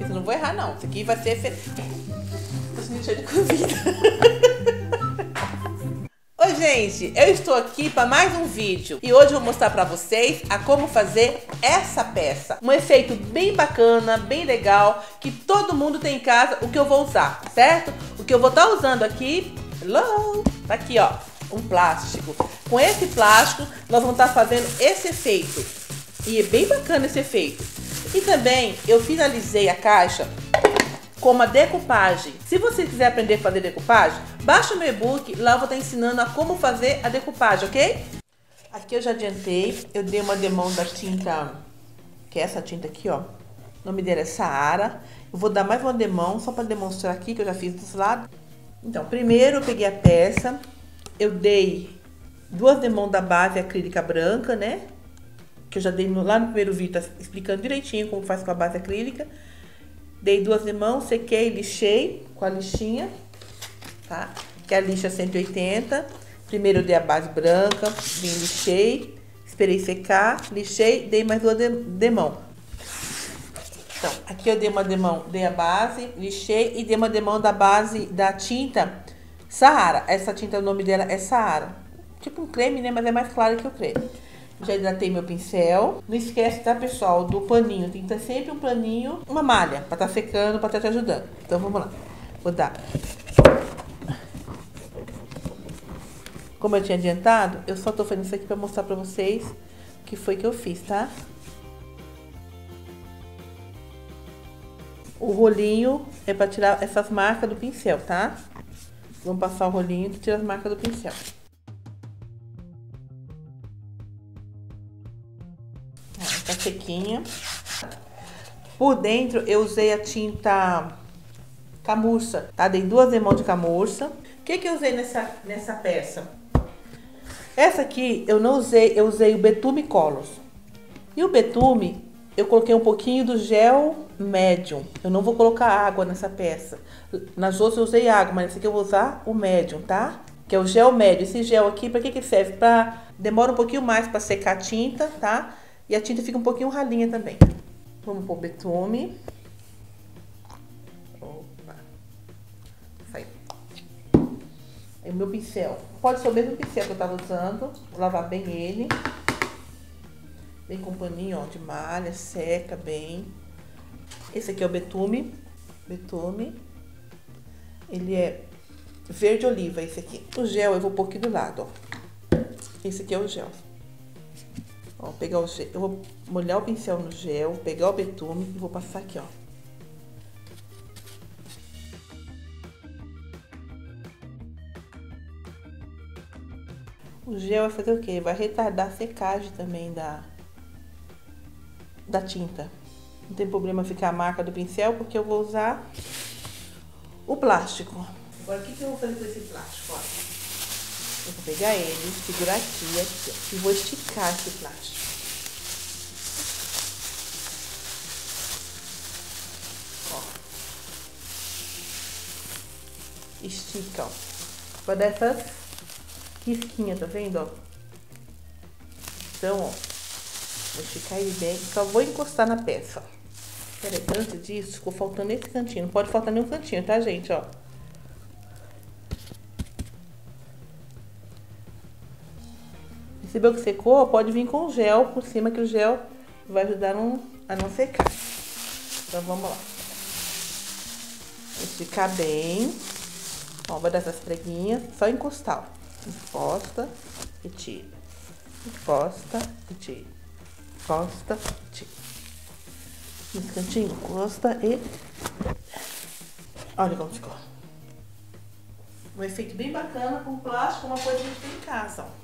Porque eu não vou errar, não. Isso aqui vai ser... Tô sentindo cheio de comida. Oi, gente. Eu estou aqui para mais um vídeo. E hoje eu vou mostrar para vocês a como fazer essa peça. Um efeito bem bacana, bem legal, que todo mundo tem em casa, o que eu vou usar, certo? O que eu vou estar usando aqui... Hello! Tá aqui, ó. Um plástico. Com esse plástico, nós vamos estar fazendo esse efeito. E é bem bacana esse efeito. E também, eu finalizei a caixa com uma decupagem. Se você quiser aprender a fazer decupagem, baixa o meu e-book. Lá eu vou estar ensinando a como fazer a decupagem, ok? Aqui eu já adiantei. Eu dei uma demão da tinta, que é essa tinta aqui, ó. O nome dela é Saara. Eu vou dar mais uma demão, só para demonstrar aqui, que eu já fiz desse lado. Então, primeiro eu peguei a peça. Eu dei 2 demãos da base acrílica branca, né? Que eu já dei lá no primeiro vídeo, tá explicando direitinho como faz com a base acrílica. Dei 2 demãos, sequei, lixei com a lixinha, tá? Que é a lixa 180. Primeiro eu dei a base branca, vim, lixei, esperei secar, lixei, dei mais 2 demãos. Então, aqui eu dei uma demão, dei a base, lixei e dei uma demão da base da tinta Saara. Essa tinta, o nome dela é Saara. Tipo um creme, né? Mas é mais claro que o creme. Já hidratei meu pincel. Não esquece, tá, pessoal, do paninho. Tem que ter sempre um paninho, uma malha, pra tá secando, pra tá te ajudando. Então, vamos lá. Vou dar. Como eu tinha adiantado, eu só tô fazendo isso aqui pra mostrar pra vocês o que foi que eu fiz, tá? O rolinho é pra tirar essas marcas do pincel, tá? Vamos passar o rolinho e tirar as marcas do pincel. Tá sequinha. Por dentro eu usei a tinta camurça, tá? Dei 2 demãos de camurça. O que eu usei nessa peça? Essa aqui eu não usei, eu usei o Betume Colors. E o Betume, eu coloquei um pouquinho do gel médium. Eu não vou colocar água nessa peça. Nas outras eu usei água, mas nessa aqui eu vou usar o médium, tá? Que é o gel médio. Esse gel aqui, pra que serve? Demora um pouquinho mais pra secar a tinta, tá? E a tinta fica um pouquinho ralinha também. Vamos pôr betume. Opa. Saiu. Aí o meu pincel. Pode ser o mesmo pincel que eu tava usando. Vou lavar bem ele. Bem com paninho, ó, de malha, seca bem. Esse aqui é o betume. Betume. Ele é verde oliva, esse aqui. O gel eu vou pôr aqui do lado, ó. Esse aqui é o gel. Ó, pegar o gel. Eu vou molhar o pincel no gel, pegar o betume e vou passar aqui, ó. O gel vai fazer o quê? Vai retardar a secagem também da tinta. Não tem problema ficar a marca do pincel, porque eu vou usar o plástico. Agora, o que eu vou fazer com esse plástico? Olha, eu vou pegar ele, segurar aqui, ó, e vou esticar esse plástico. Ó. Estica, ó. Vai dar essas risquinhas, tá vendo, ó? Então, ó, vou esticar ele bem, só vou encostar na peça, ó. Peraí, antes disso, ficou faltando esse cantinho. Não pode faltar nenhum cantinho, tá, gente, ó? Percebeu que secou? Pode vir com gel por cima, que o gel vai ajudar a não secar. Então, vamos lá. Esticar bem. Ó, vai dar essas preguinhas. Só encostar, ó. Encosta e tira. Encosta e tira. Encosta e tira. Nesse cantinho, encosta e... Olha como ficou. Um efeito bem bacana com plástico, uma coisa que a gente tem em casa, ó.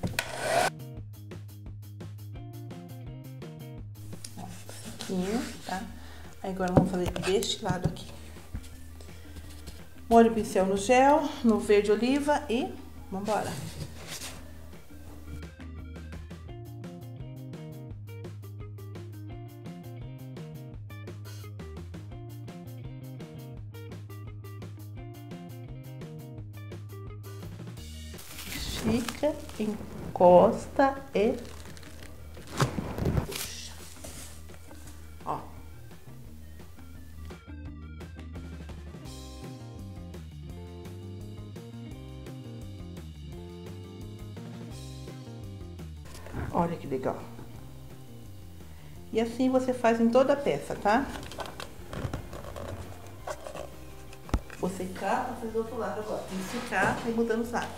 Tá? Aí agora vamos fazer deste lado aqui. Molho o pincel no gel, no verde oliva e vambora. Estica, encosta e puxa. Ó. Olha que legal. E assim você faz em toda a peça, tá? Vou secar pra fazer do outro lado agora. Tem que secar e mudando os lados.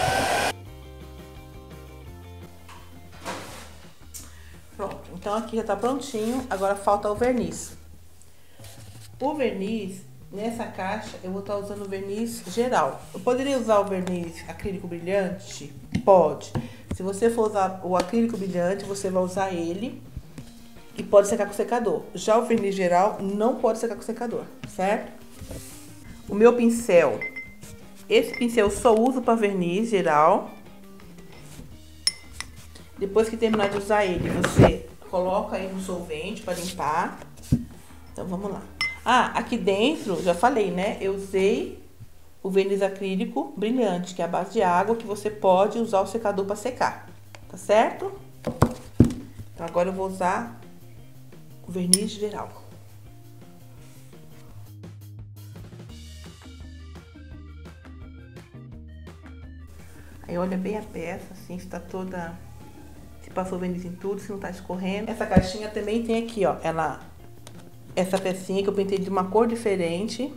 Pronto, então aqui já tá prontinho. Agora falta o verniz. O verniz, nessa caixa, eu vou estar usando o verniz geral. Eu poderia usar o verniz acrílico brilhante? Pode. Se você for usar o acrílico brilhante, você vai usar ele e pode secar com secador. Já o verniz geral não pode secar com secador, certo? O meu pincel, esse pincel eu só uso para verniz geral. Depois que terminar de usar ele, você coloca aí no solvente para limpar. Então vamos lá. Ah, aqui dentro, já falei, né? Eu usei o verniz acrílico brilhante, que é a base de água, que você pode usar o secador para secar, tá certo? Então agora eu vou usar o verniz geral. Aí olha bem a peça, assim, se tá toda... Se passou verniz em tudo, se não tá escorrendo. Essa caixinha também tem aqui, ó, essa pecinha que eu pintei de uma cor diferente.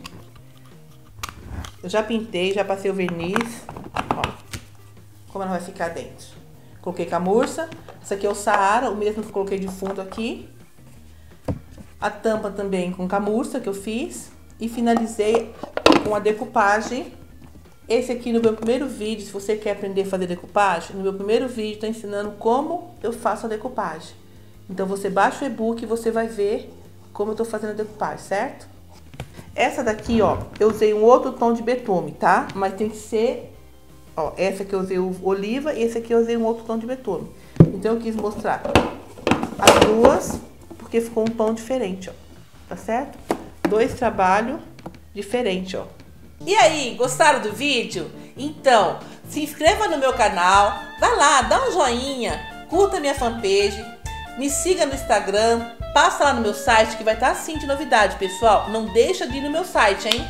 Eu já pintei, já passei o verniz, ó, como ela vai ficar dentro. Coloquei camurça, essa aqui é o Saara, o mesmo que eu coloquei de fundo aqui. A tampa também com camurça que eu fiz. E finalizei com a decupagem. Esse aqui no meu primeiro vídeo, se você quer aprender a fazer decupagem, no meu primeiro vídeo tá ensinando como eu faço a decupagem. Então você baixa o e-book e você vai ver como eu tô fazendo a decupagem, certo? Essa daqui, ó, eu usei um outro tom de betume, tá? Mas tem que ser, ó, essa aqui eu usei o oliva e esse aqui eu usei um outro tom de betume. Então eu quis mostrar as duas, porque ficou um tom diferente, ó, tá certo? Dois trabalhos diferentes, ó. E aí, gostaram do vídeo? Então, se inscreva no meu canal, vai lá, dá um joinha, curta minha fanpage, me siga no Instagram, passa lá no meu site que vai estar assim de novidade, pessoal. Não deixa de ir no meu site, hein?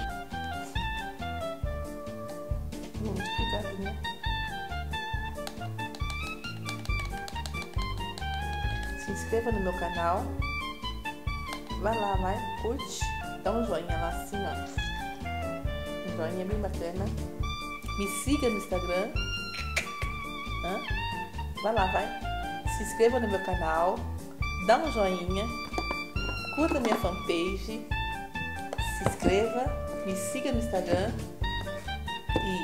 Se inscreva no meu canal, vai lá, vai, curte, dá um joinha lá assim, ó. Joinha bem bacana. Me siga no Instagram. Vai lá, vai. Se inscreva no meu canal. Dá um joinha. Curta minha fanpage. Se inscreva. Me siga no Instagram. E...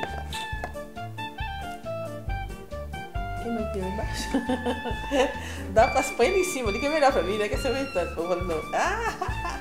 Tem meu dedo embaixo. Dá pra põe ele em cima ali que é melhor pra mim, né? Que é seu metade. Vou falando.